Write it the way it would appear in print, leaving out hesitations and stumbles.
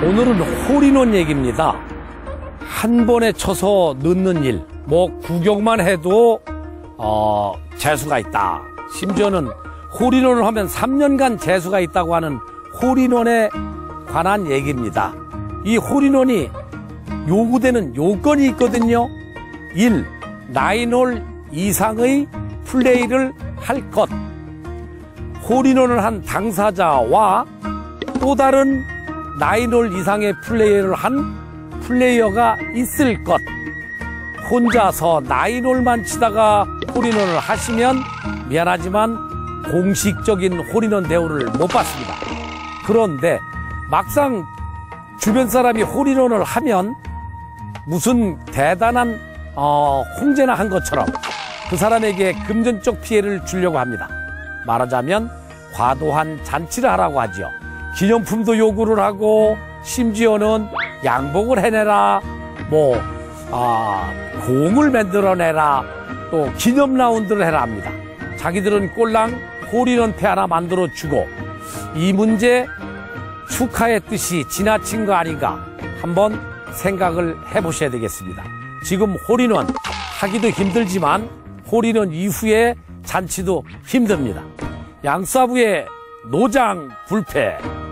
오늘은 홀인원 얘기입니다. 한 번에 쳐서 넣는 일, 구경만 해도 재수가 있다. 심지어는 홀인원을 하면 3년간 재수가 있다고 하는 홀인원에 관한 얘기입니다. 이 홀인원이 요구되는 요건이 있거든요. 1. 나인홀 이상의 플레이를 할 것. 홀인원을 한 당사자와 또 다른 나인홀 이상의 플레이를 한 플레이어가 있을 것. 혼자서 나인홀만 치다가 홀인원을 하시면 미안하지만 공식적인 홀인원 대우를 못 받습니다. 그런데 막상 주변 사람이 홀인원을 하면 무슨 대단한 홍제나 한 것처럼 그 사람에게 금전적 피해를 주려고 합니다. 말하자면 과도한 잔치를 하라고 하죠. 기념품도 요구를 하고 심지어는 양복을 해내라, 공을 만들어내라, 또 기념 라운드를 해라 합니다. 자기들은 꼴랑 홀인원패 하나 만들어주고 이 문제 축하의 뜻이 지나친 거 아닌가 한번 생각을 해보셔야 되겠습니다. 지금 홀인원 하기도 힘들지만 홀인원 이후에 잔치도 힘듭니다. 양사부의 노장 불패,